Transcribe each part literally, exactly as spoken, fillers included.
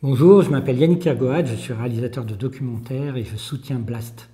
Bonjour, je m'appelle Yannick Ergoat, je suis réalisateur de documentaires et je soutiens Blast.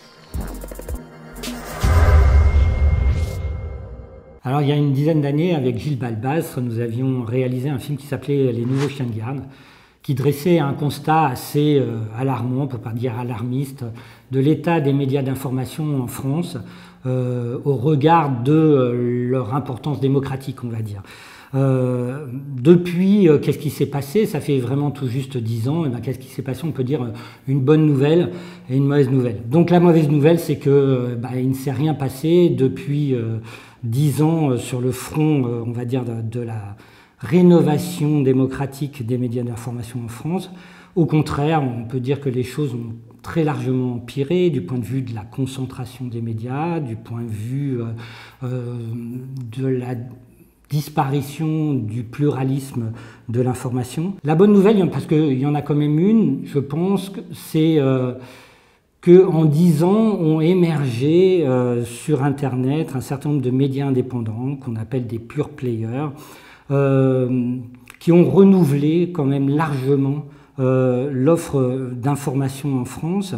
Alors il y a une dizaine d'années, avec Gilles Balbastre, nous avions réalisé un film qui s'appelait Les Nouveaux Chiens de Garde, qui dressait un constat assez euh, alarmant, pour ne pas dire alarmiste, de l'état des médias d'information en France euh, au regard de euh, leur importance démocratique, on va dire. Euh, depuis, euh, qu'est-ce qui s'est passé? Ça fait vraiment tout juste dix ans. Et ben, qu'est-ce qui s'est passé? On peut dire une bonne nouvelle et une mauvaise nouvelle. Donc la mauvaise nouvelle, c'est que ben, il ne s'est rien passé depuis euh, dix ans euh, sur le front, euh, on va dire, de, de la rénovation démocratique des médias d'information en France. Au contraire, on peut dire que les choses ont très largement empiré du point de vue de la concentration des médias, du point de vue euh, euh, de la disparition du pluralisme de l'information. La bonne nouvelle, parce qu'il y en a quand même une, je pense, c'est euh, qu'en dix ans ont émergé euh, sur Internet un certain nombre de médias indépendants qu'on appelle des pure players, euh, qui ont renouvelé quand même largement euh, l'offre d'information en France.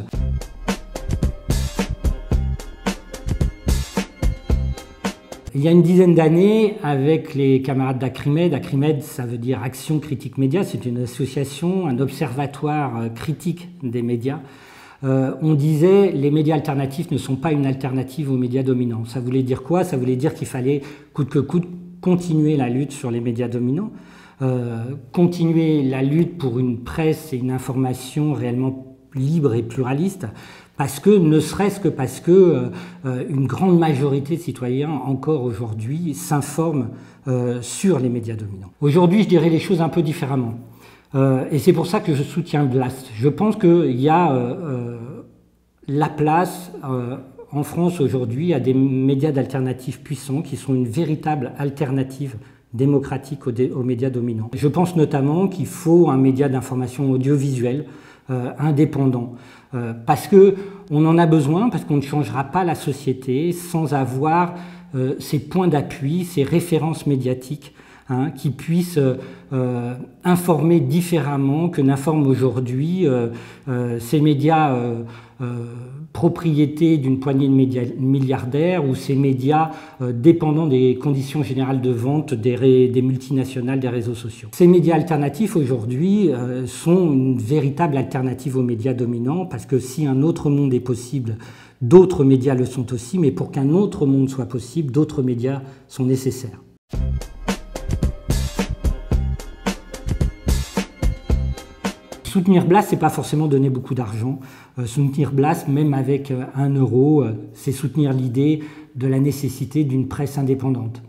Il y a une dizaine d'années, avec les camarades d'Acrimed, Acrimed, ça veut dire Action Critique Média, c'est une association, un observatoire critique des médias. Euh, on disait les médias alternatifs ne sont pas une alternative aux médias dominants. Ça voulait dire quoi? Ça voulait dire qu'il fallait coûte que coûte continuer la lutte sur les médias dominants, euh, continuer la lutte pour une presse et une information réellement libre et pluraliste, parce que, ne serait-ce que parce que euh, une grande majorité de citoyens, encore aujourd'hui, s'informent euh, sur les médias dominants. Aujourd'hui, je dirais les choses un peu différemment. Euh, et c'est pour ça que je soutiens Blast. Je pense qu'il y a euh, euh, la place euh, en France aujourd'hui à des médias d'alternatives puissants qui sont une véritable alternative démocratique aux, aux médias dominants. Je pense notamment qu'il faut un média d'information audiovisuelle euh, indépendant. Euh, parce qu'on en a besoin, parce qu'on ne changera pas la société sans avoir euh, ces points d'appui, ces références médiatiques hein, qui puissent euh, informer différemment que n'informent aujourd'hui euh, euh, ces médias euh, euh, propriétés d'une poignée de médias milliardaires ou ces médias euh, dépendant des conditions générales de vente des, ré, des multinationales des réseaux sociaux. Ces médias alternatifs aujourd'hui euh, sont une véritable alternative aux médias dominants parce que si un autre monde est possible, d'autres médias le sont aussi, mais pour qu'un autre monde soit possible, d'autres médias sont nécessaires. Soutenir Blast, c'est pas forcément donner beaucoup d'argent. Euh, soutenir Blast, même avec euh, un euro, euh, c'est soutenir l'idée de la nécessité d'une presse indépendante.